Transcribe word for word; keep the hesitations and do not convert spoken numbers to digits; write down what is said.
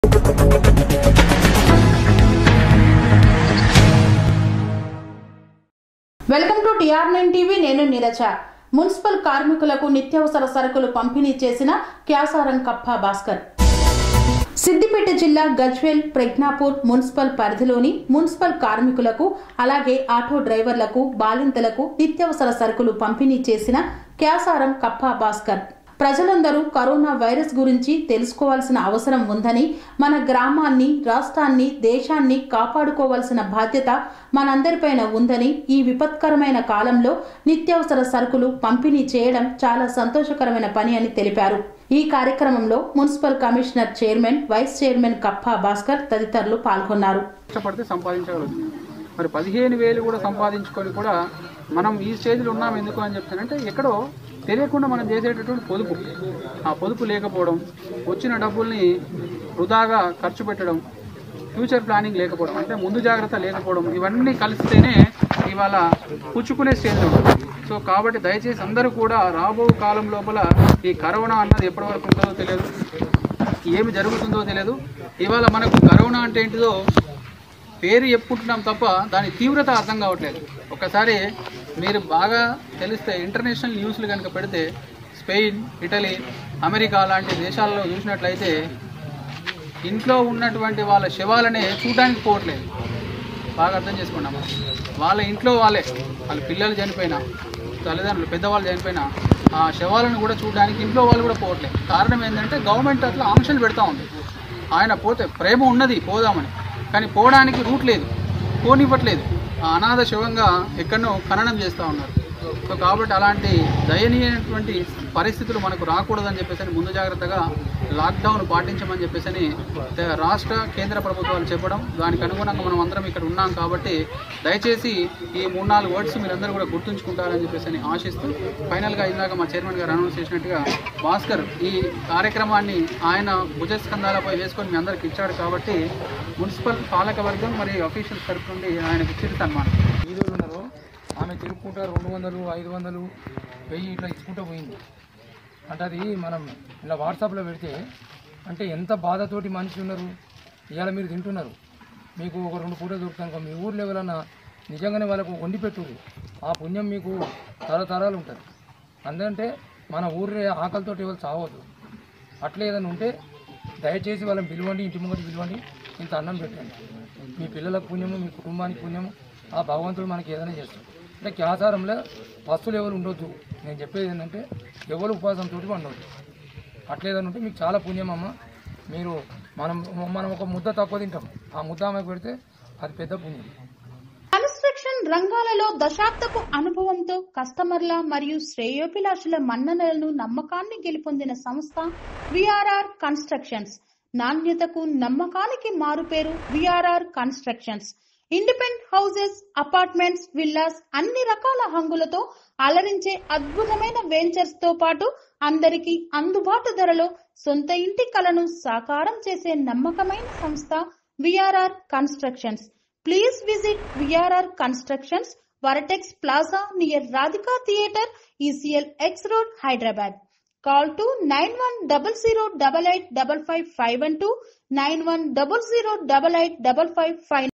Welcome to TR nine TV. నేను Neeraja. Municipal కార్మికులకు నిత్యావసర సరుకులు పంపిణీ చేసిన క్యాసారం కప్ప భాస్కర్. సిద్దిపేట జిల్లా గజ్వేల్ ప్రజ్ఞాపూర్ మున్సిపల్ పరిధిలోని మున్సిపల్ కార్మికులకు అలాగే ఆటో డ్రైవర్లకు బాలింతలకు నిత్యావసర సరుకులు పంపిణీ చేసిన క్యాసారం కప్ప భాస్కర్. ప్రజలందరూ కరోనా వైరస్ గురించి తెలుసుకోవాల్సిన అవసరం ఉందని, మన గ్రామాన్ని, రాష్ట్రాన్ని, దేశాన్ని కాపాడుకోవాల్సిన బాధ్యత మనందరిపైన ఉందని, ఈ విపత్కరమైన కాలంలో నిత్యావసర సరుకులు పంపిణీ చేయడం చాలా సంతోషకరమైన పని అని తెలిపారు. ఈ కార్యక్రమంలో municipal commissioner chairman, vice chairman Kappa Bhaskar తదితరులు పాల్గొన్నారు. మరి పదిహేను వేలు కూడా సంపాదించుకొని కూడా మనం ఈ స్టేజ్లో ఉన్నాం. ఎందుకు అని చెప్తానంటే, ఎక్కడో తెలియకుండా మనం చేసేటటువంటి పొదుపు, ఆ పొదుపు లేకపోవడం, వచ్చిన డబ్బుల్ని వృధాగా ఖర్చు పెట్టడం, ఫ్యూచర్ ప్లానింగ్ లేకపోవడం, అంటే ముందు జాగ్రత్త లేకపోవడం, ఇవన్నీ కలిస్తేనే ఇవాళ పుచ్చుకునే స్టేజ్లో ఉంటుంది. సో కాబట్టి దయచేసి అందరూ కూడా రాబో కాలం లోపల ఈ కరోనా అన్నది ఎప్పటి వరకు ఉంటుందో తెలియదు, ఏమి జరుగుతుందో తెలియదు. ఇవాళ మనకు కరోనా అంటే ఏంటిదో పేరు చెప్పుకుంటున్నాం తప్ప దాని తీవ్రత అర్థం కావట్లేదు. ఒకసారి మీరు బాగా తెలిస్తే ఇంటర్నేషనల్ న్యూస్లు కనుక పెడితే స్పెయిన్, ఇటలీ, అమెరికా లాంటి దేశాల్లో చూసినట్లయితే ఇంట్లో ఉన్నటువంటి వాళ్ళ శవాలనే చూడడానికి పోవట్లేదు. బాగా అర్థం చేసుకున్నాం. వాళ్ళ ఇంట్లో వాళ్ళే, వాళ్ళ పిల్లలు చనిపోయినా, తల్లిదండ్రులు పెద్దవాళ్ళు చనిపోయినా ఆ శవాలను కూడా చూడడానికి ఇంట్లో వాళ్ళు కూడా పోవట్లేదు. కారణం ఏంటంటే గవర్నమెంట్ అట్లా ఆంక్షలు పెడతా ఉంది. ఆయన పోతే ప్రేమ ఉన్నది పోదామని, కానీ పోవడానికి రూట్ లేదు, పోనివ్వట్లేదు. ఆ అనాథ శవంగా ఎక్కడనో ఖననం చేస్తూ ఉన్నారు. సో కాబట్టి అలాంటి దయనీయమైనటువంటి పరిస్థితులు మనకు రాకూడదని చెప్పేసి ముందు జాగ్రత్తగా లాక్డౌన్ పాటించమని చెప్పేసి రాష్ట్ర కేంద్ర ప్రభుత్వాలు చెప్పడం, దానికి అనుగుణంగా మనం అందరం ఇక్కడ ఉన్నాం. కాబట్టి దయచేసి ఈ మూడు నాలుగు వర్డ్స్ మీరందరూ కూడా గుర్తుంచుకుంటారని చెప్పేసి ఆశిస్తూ, ఫైనల్గా ఇందాక మా చైర్మన్ గారు అనౌన్స్ చేసినట్టుగా భాస్కర్ ఈ కార్యక్రమాన్ని ఆయన భుజస్కంధాలపై వేసుకొని మీ అందరికి ఇచ్చాడు. కాబట్టి మున్సిపల్ పాలక వర్గం మరియు అఫీషియల్స్ తరఫు నుండి ఆయనకు చిరు సన్మానం. ఈరోజు ఉన్నారు ఆమె తిరుక్కుంటా రెండు వందలు ఐదు వందలు వెయ్యి ఇట్లా ఇచ్చుకుంటూ పోయింది. అంటే అది మనం ఇలా వాట్సాప్లో పెడితే అంటే ఎంత బాధతోటి మనిషి ఉన్నారు. ఇవాళ మీరు తింటున్నారు, మీకు ఒక రెండు పూటలు దొరుకుతాను, మీ ఊర్లో ఎవరన్నా నిజంగానే వాళ్ళకు వండి పెట్టుర్రు, ఆ పుణ్యం మీకు తరతరాలు ఉంటుంది. అందుకంటే మన ఊర్లో ఆకలితోటి ఎవరు చావద్దు. అట్లా ఏదైనా ఉంటే దయచేసి వాళ్ళని పిలవండి, ఇంటి ముంగటి పిలవండి, ఇంత అన్నం పెట్టండి. మీ పిల్లలకు పుణ్యము, మీ కుటుంబానికి పుణ్యము, ఆ భగవంతుడు మనకి ఏదైనా చేస్తాడు. అంటే క్యాసారంలో పస్తులు ఎవరు ఉండొద్దు. నేను చెప్పేది ఏంటంటే ఎవరు ఉపవాసంతో ఉండొద్దు. అట్లేదని ఉంటే మీకు చాలా పుణ్యం అమ్మ. మీరు మనం మనం ఒక ముద్ద తక్కువ తింటాం, ఆ ముద్ద ఆమెకు పెడితే అది పెద్ద పుణ్యం. కన్స్ట్రక్షన్ రంగాలలో దశాబ్దపు అనుభవంతో కస్టమర్ల మరియు శ్రేయోభిలాషుల మన్ననలను, నమ్మకాన్ని గెలుపొందిన సంస్థ విఆర్ఆర్ కన్స్ట్రక్షన్స్. నాణ్యతకు, నమ్మకానికి మారుపేరు VRR constructions. Independent houses, apartments, villas అన్ని రకాల హంగులతో అలరించే అద్భుతమైన వెంచర్స్ తో పాటు అందరికీ అందుబాటు ధరలో సొంత ఇంటి కలను సాకారం చేసే నమ్మకమైన సంస్థ VRR constructions. Please visit VRR constructions, vertex plaza near Radhika theatre, ECIL X road, Hyderabad. Call to nine one zero zero eight eight five five five one two, nine one zero zero eight eight five five five.